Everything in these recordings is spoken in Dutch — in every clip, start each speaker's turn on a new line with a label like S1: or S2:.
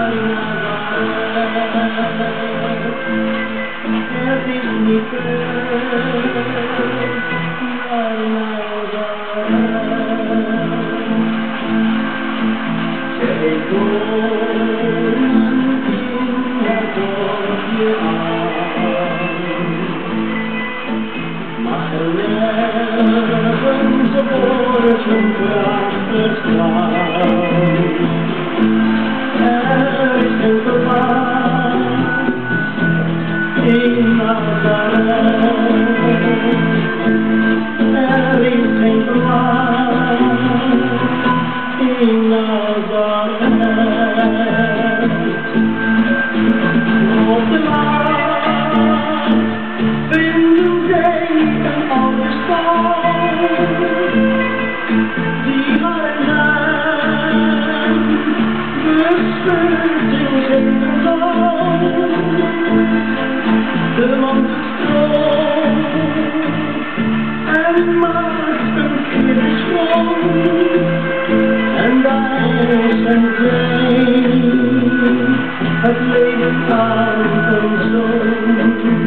S1: Het is niet terug naar Nazareth. Zij komen in het dorpje aan, maar nergens wordt hun kracht verstaan. Er is geen gevaar in Nazareth. Er is geen gevaar in Nazareth. Op de maan vinden zij een oude stad, die haar naam beschut in zijn land. De man stroomt en maakt een kindersprong, en daar zijn zij, het leven aan een zoon.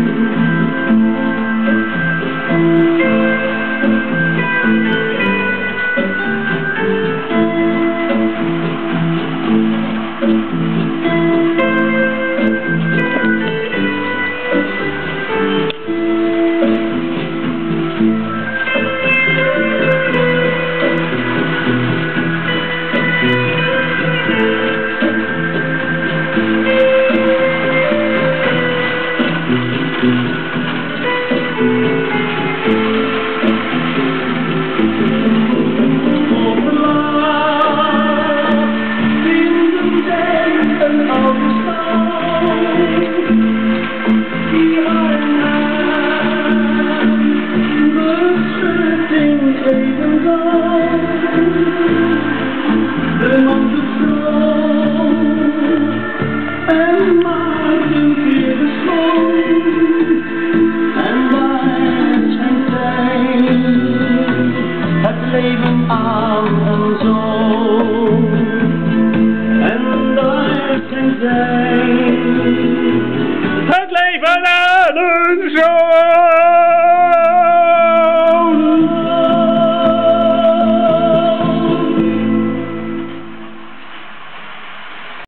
S1: De man beschroom en maakt een kindersprong, en daar zijn zij, het leven aan een zoon. En daar zijn zij,
S2: het leven aan een zoon.